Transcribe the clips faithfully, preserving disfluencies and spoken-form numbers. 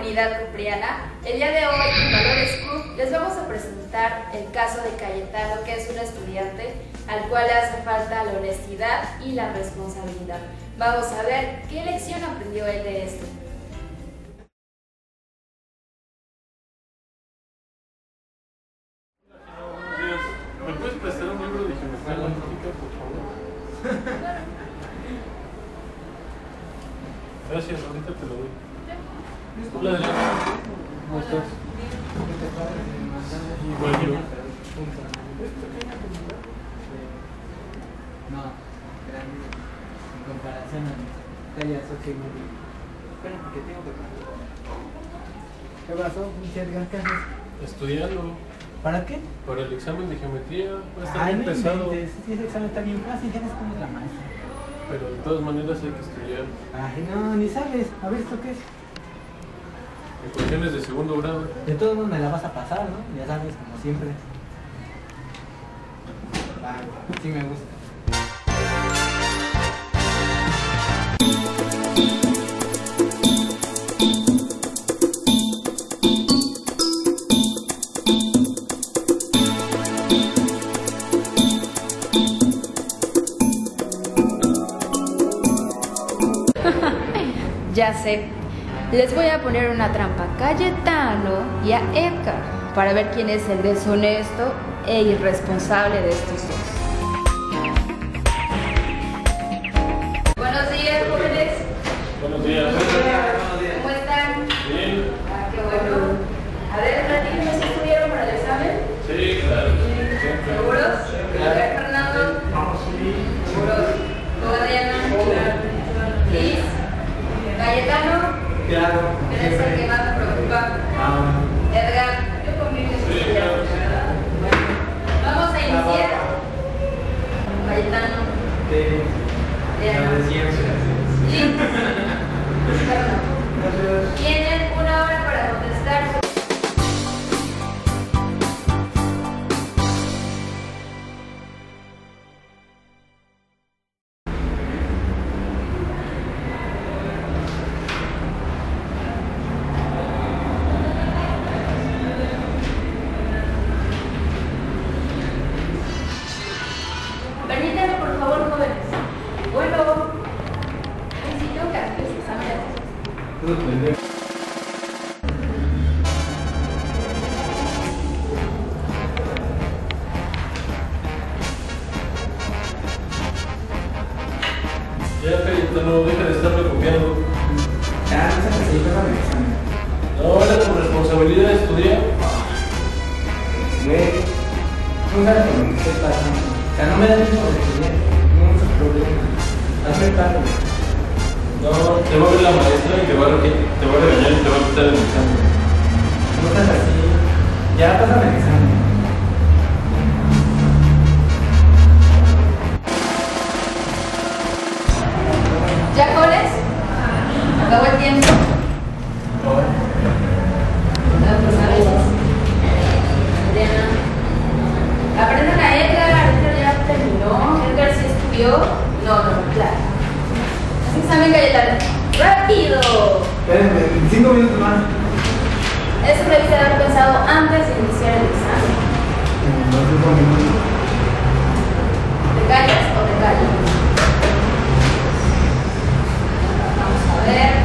comunidad cupriana. El día de hoy en Valores Cup les vamos a presentar el caso de Cayetano, que es un estudiante al cual le hace falta la honestidad y la responsabilidad. Vamos a ver qué lección aprendió él de esto. ¿Me puedes prestar un libro de geometría cuántica, por favor? Gracias, ahorita te lo doy. Hola, Adriana. ¿Cómo estás? Igual yo. No, grande. En comparación a tallas ocho y medio. Espera, porque tengo que pasar. ¿Qué pasó, pinche Edgar? ¿Qué haces? Estudiando. ¿Para qué? Para el examen de geometría. Va a estar Ay, bien no pesado. inventes. Sí, ese examen está bien fácil, ya ves cómo es la maestra. Pero de todas maneras hay que estudiar. Ay, no, ni sabes. A ver, ¿esto qué es? Ecuaciones de segundo grado. De todos modos me la vas a pasar, ¿no? Ya sabes, como siempre. Ay, sí me gusta. Ya sé, les voy a poner una trampa a Cayetano y a Edgar para ver quién es el deshonesto e irresponsable de estos dos. Buenos días, jóvenes. Buenos días. ¿Cómo están? Bien. Ah, qué bueno. A ver, platíquenme, ¿se estudiaron para el examen? Sí, claro. ¿Seguros? A ver, Fernando. ¿Seguros? ¿Tú, Adriana? ¿Liz? ¿Cayetano? Claro. ¿Eres el que más me preocupa? Edgar, yo conmigo Sí, claro. Bueno, vamos a iniciar. Cayetano. Adriana. Liz. Fernando. Tienen una hora para contestar. Permítanme, por favor, jóvenes. Bueno, necesito que hagas ese examen. Ya, Cayetano, deja de estarme copiando. Ya, no se necesita para el examen. No, era tu responsabilidad de estudiar. Güey, tú sabes lo que estoy pasando. O sea, no me da tiempo de estudiar. Tengo muchos problemas. Hazme paro. No, te va a ver la maestra y te va a, re- te va a regañar y te va a quitar el examen. No estás así. Ya pásame el examen. ¿Ya, jóvenes? Acabó el tiempo. No, pues a veces. Adriana. Aprendan a Edgar. Edgar ya terminó. Edgar sí estudió. No, no, claro. Así examen, Cayetano. ¡Rápido! Espérenme, cinco minutos más. Eso lo debiste haber pensado antes de iniciar el examen. No, cinco minutos. ¿Te callas o te callas? Vamos a ver.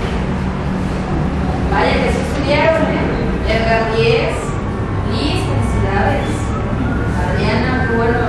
Vaya que sí estudiaron, ¿eh? Edgar diez. Liz, felicidades. Adriana, muy bueno.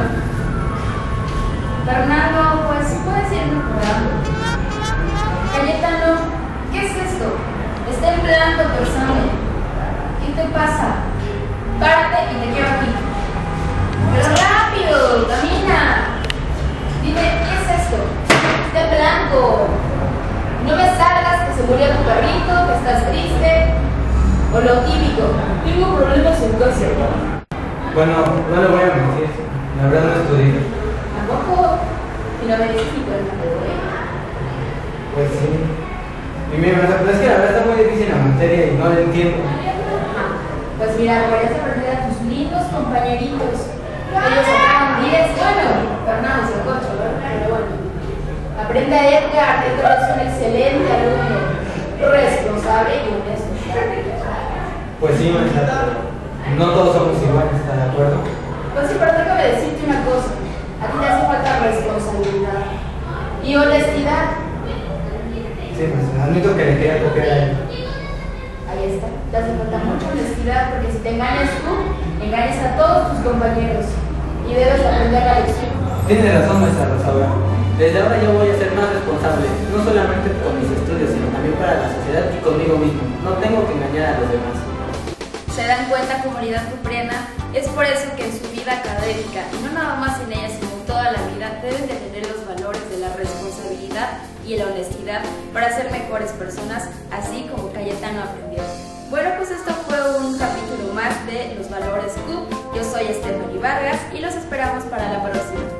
Fernando, pues puedes ir mejorando. Cayetano, ¿qué es esto? Está en blanco tu examen. ¿Qué te pasa? Párate y te quiero aquí. ¡Pero rápido! ¡Camina! Dime, ¿qué es esto? Está en blanco. No me salgas que se murió tu perrito, que estás triste. O lo típico. Tengo problemas en casa. Bueno, no le voy a mentir. La verdad no estudié. ¿Tampoco? Si no me dices ni cuenta te doy. Pues sí. Y mira, pero es que la verdad está muy difícil la materia y no la entiendo. Pues mira, deberías aprender a tus lindos compañeritos. Ellos sacaron diez. Bueno, Fernando se ocho, ¿verdad? Pero bueno. Aprende a Edgar. Edgar es un excelente alumno, responsable y honesto. Pues sí, maestra, pero no todos somos iguales, ¿está de acuerdo? Pues sí, pero déjame decirte una cosa. A ti te hace falta responsabilidad y honestidad. Sí, maestra, admito que le quería copiar a él. Ahí está, te hace falta mucha honestidad porque si te engañas tú, engañas a todos tus compañeros y debes aprender la lección. Tiene razón, maestra Rosaura. Desde ahora yo voy a ser más responsable, no solamente por mis estudios, sino también para la sociedad y conmigo mismo. No tengo que engañar a los demás. ¿Se dan cuenta, comunidad cupriana? Es por eso que en su vida académica, y no nada más en ella, sino en toda la vida, deben de tener los valores de la responsabilidad y la honestidad para ser mejores personas, así como Cayetano aprendió. Bueno, pues esto fue un capítulo más de Los Valores Q. Yo soy Stephanie Vargas y los esperamos para la próxima.